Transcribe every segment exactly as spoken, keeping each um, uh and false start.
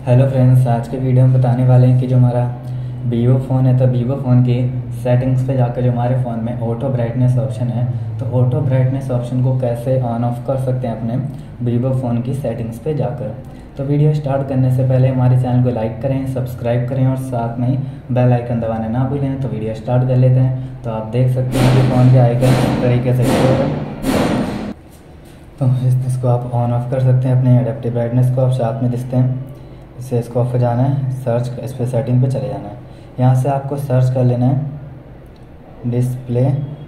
Hello friends, आज के video में बताने वाले हैं कि जो हमारा वीवो फ़ोन है तो वीवो फ़ोन की सेटिंग्स पे जाकर जो हमारे फ़ोन में ऑटो ब्राइटनेस ऑप्शन है तो ऑटो ब्राइटनेस ऑप्शन को कैसे ऑन ऑफ कर सकते हैं अपने वीवो फ़ोन की सेटिंग्स पे जाकर। तो वीडियो स्टार्ट करने से पहले हमारे चैनल को लाइक करें, सब्सक्राइब करें और साथ में ही बेल आइकन दबाना ना भूलें। तो वीडियो स्टार्ट कर लेते हैं। तो आप देख सकते हैं कि फ़ोन के आइकन इस तरीके से शो है, तो इसको आप ऑन ऑफ कर सकते हैं। अपने एडेप्टिव ब्राइटनेस को आप साथ में दिखते हैं, इससे इसको ऑफ जाना है, सर्च इस पर सेटिंग पे चले जाना है। यहाँ से आपको सर्च कर लेना है डिस्प्ले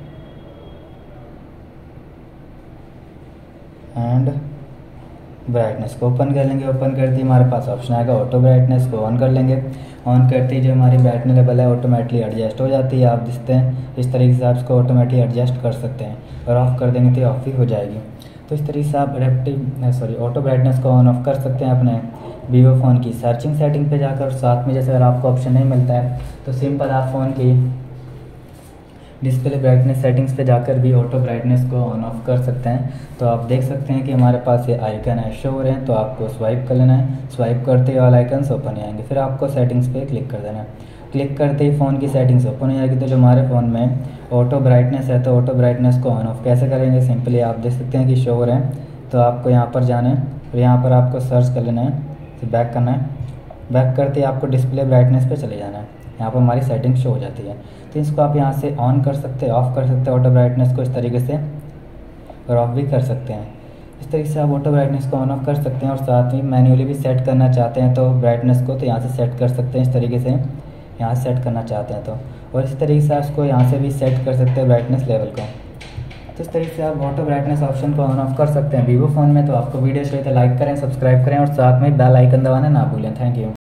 एंड ब्राइटनेस को ओपन कर लेंगे। ओपन करते ही हमारे पास ऑप्शन आएगा ऑटो ब्राइटनेस को ऑन कर लेंगे। ऑन करते ही जो हमारी ब्राइटनेस लेवल है ऑटोमेटिकली एडजस्ट हो जाती है। आप दिखते हैं इस तरीके से आप इसको ऑटोमेटिकली एडजस्ट कर सकते हैं और ऑफ़ कर देंगे तो ऑफ ही हो जाएगी। तो इस तरीके से आप एडेप्टिव सॉरी ऑटो ब्राइटनेस को ऑन ऑफ कर सकते हैं अपने वीवो फ़ोन की सर्चिंग सेटिंग पे जाकर। और साथ में जैसे अगर आपको ऑप्शन नहीं मिलता है तो सिंपल आप फ़ोन की डिस्प्ले ब्राइटनेस सेटिंग्स पे जाकर भी ऑटो ब्राइटनेस को ऑन ऑफ कर सकते हैं। तो आप देख सकते हैं कि हमारे पास ये आइकन है शो हो रहे हैं, तो आपको स्वाइप कर लेना है। स्वाइप करते ही ऑल आइकन्स ओपन हो आएंगे, फिर आपको सेटिंग्स पे क्लिक कर देना है। क्लिक करते ही फ़ोन की सेटिंग्स ओपन हो जाएगी। तो जो हमारे फ़ोन में ऑटो ब्राइटनेस है तो ऑटो ब्राइटनेस को ऑन ऑफ कैसे करेंगे, सिंपली आप देख सकते हैं कि शो हो रहे हैं। तो आपको यहाँ पर जाना है और यहाँ पर आपको सर्च कर लेना है, फिर बैक करना है। बैक करते ही आपको डिस्प्ले ब्राइटनेस पे चले जाना है। यहाँ पर हमारी सेटिंग शो हो जाती है। तो इसको आप यहाँ से ऑन कर सकते हैं, ऑफ़ कर सकते हैं ऑटो ब्राइटनेस को इस तरीके से, और ऑफ भी कर सकते हैं। इस तरीके से आप ऑटो ब्राइटनेस को ऑन ऑफ कर सकते हैं। और साथ में मैन्युअली भी सेट करना चाहते हैं तो ब्राइटनेस को तो यहाँ से सेट कर सकते हैं इस तरीके से, यहाँ से सेट करना चाहते हैं तो। और इस तरीके से आप इसको यहाँ से भी सेट कर सकते हैं ब्राइटनेस लेवल को। तो इस तरीके से आप ऑटो ब्राइटनेस ऑप्शन को ऑन ऑफ कर सकते हैं वीवो फ़ोन में। तो आपको वीडियो चाहिए तो लाइक करें, सब्सक्राइब करें और साथ में बेल आइकन दबाना ना भूलें। Thank you.